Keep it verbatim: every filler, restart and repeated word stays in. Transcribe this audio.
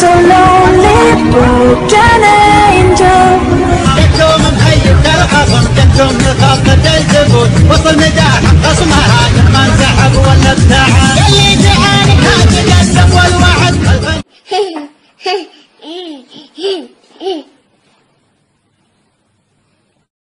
so lonely, broken angel. كنتم مهيب الخصم، كنتم نخاف تجذبون، وسط الميدان خصمها ما انسحب ولا ابتعد. اللي جعانك هاتي الدم والوعد.